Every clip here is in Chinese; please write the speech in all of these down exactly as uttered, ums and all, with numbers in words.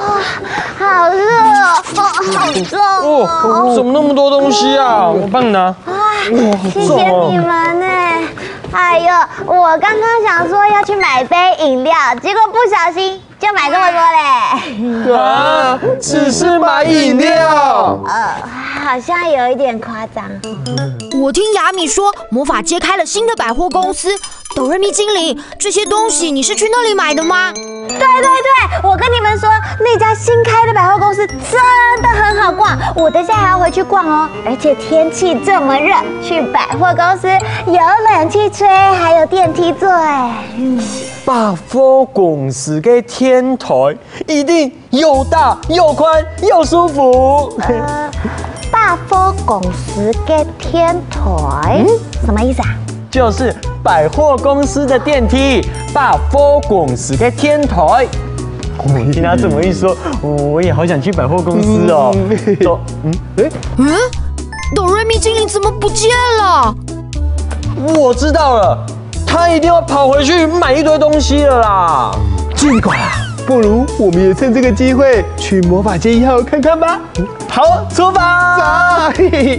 好热哦，好重哦！怎么那么多东西啊？我帮你拿。 哇，谢谢你们呢。哎呦，我刚刚想说要去买杯饮料，结果不小心就买这么多嘞。 啊，只是买饮料？ 呃，好像有一点夸张。 我听雅米说，魔法街开了新的百货公司。哆瑞咪精灵，这些东西你是去那里买的吗？ 对对对，我跟你们说，那家新开的百货公司真的很好逛，我等下还要回去逛哦。而且天气这么热，去百货公司有冷气吹，还有电梯坐，哎。嗯， 百货公司的天台一定又大又宽又舒服。 呃，百货公司的天台，嗯，什么意思啊？ 就是百货公司的电梯，百货公司的天台。我听他这么一说，我也好想去百货公司哦。走，嗯，哎， 嗯，哆瑞咪精灵怎么不见了？ 我知道了，他一定要跑回去买一堆东西了啦。 尽管啊，不如我们也趁这个机会去魔法街一号看看吧。 好，出发！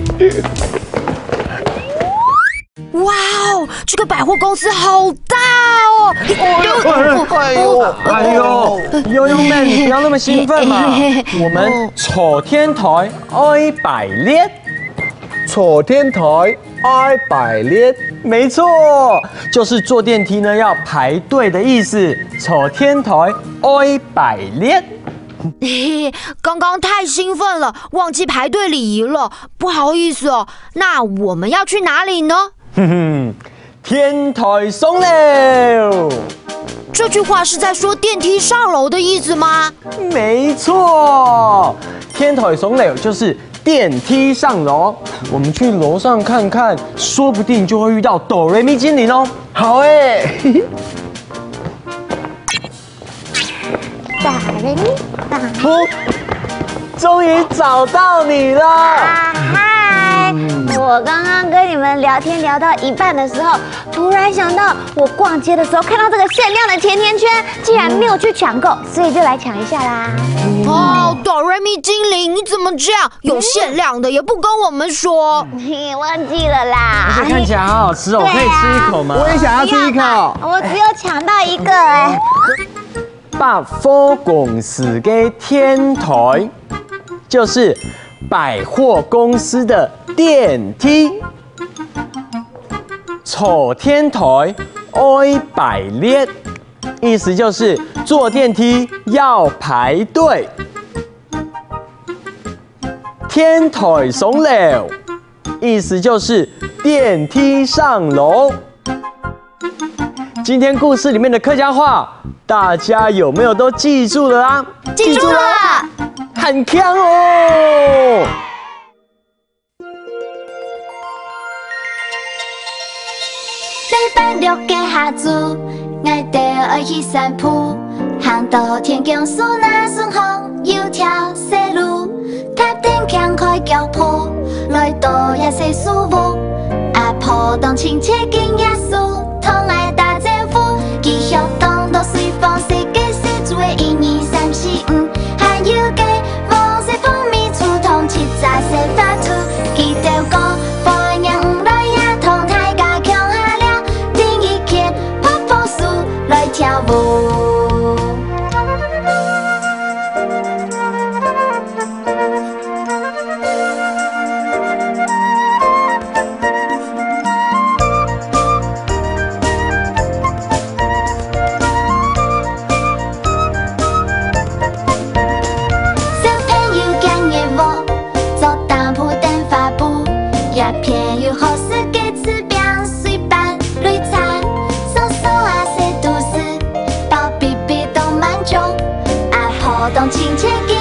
哇哦，这个百货公司好大哦！ 哎呦，哎呦，悠悠妹，你不要那么兴奋嘛。我们坐天台爱百列， 坐天台爱百列， 没错，就是坐电梯呢要排队的意思。坐天台爱百列。 嘿，刚刚太兴奋了，忘记排队礼仪了，不好意思哦。那我们要去哪里呢？ 哼哼，天台上楼。 这句话是在说电梯上楼的意思吗？ 没错，天台上楼就是电梯上楼。我们去楼上看看，说不定就会遇到哆瑞咪精灵哦。 好哎。 哆瑞咪， 哦，终于找到你了。 啊嗨！我刚刚跟你们聊天聊到一半的时候，突然想到我逛街的时候看到这个限量的甜甜圈，竟然没有去抢购，所以就来抢一下啦。 哦，哆瑞咪精灵，你怎么这样？有限量的也不跟我们说。 你忘记了啦？ 而且看起来好好吃哦，我可以吃一口吗？ 我也想要吃一口。 我只有抢到一个哎。 百货公司的天台就是百货公司的电梯，坐天台爱排列，意思就是坐电梯要排队。天台上樓，意思就是电梯上楼。今天故事里面的客家话，大家有没有都记住了啊？ 记住了， 很强哦！ 礼拜六嘅下晝，我哋愛去散步，行到天宮樹那順風，又跳細路，塔頂強開腳鋪，來到一些舒服，阿婆當親切見耶穌，同愛打招呼，繼續當到隨風世界四做嘅一二三四五，還有嘅黃色蜂蜜醋同七炸四發兔，記得講放羊五來呀，同大家強下了，第一天泡泡樹來跳舞。当亲切。